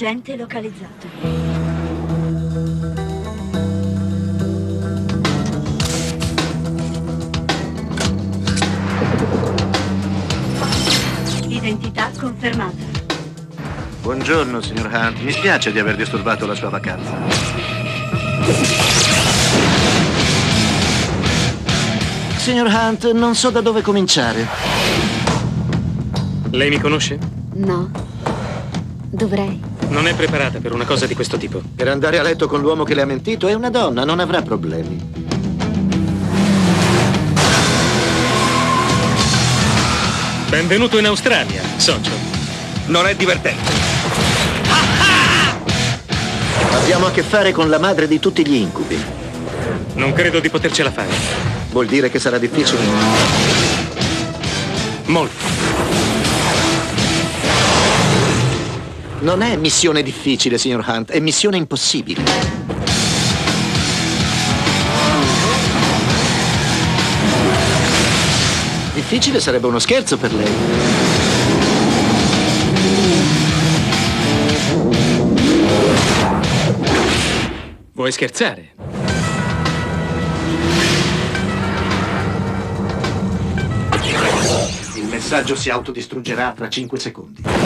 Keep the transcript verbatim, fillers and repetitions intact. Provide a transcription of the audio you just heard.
Agente localizzato. Identità confermata. Buongiorno, signor Hunt. Mi spiace di aver disturbato la sua vacanza. Signor Hunt, non so da dove cominciare. Lei mi conosce? No. Dovrei. Non è preparata per una cosa di questo tipo. Per andare a letto con l'uomo che le ha mentito è una donna, non avrà problemi. Benvenuto in Australia, socio. Non è divertente. Abbiamo a che fare con la madre di tutti gli incubi. Non credo di potercela fare. Vuol dire che sarà difficile? Molto. Non è missione difficile, signor Hunt, è missione impossibile. Difficile sarebbe uno scherzo per lei. Vuoi scherzare? Il messaggio si autodistruggerà tra cinque secondi.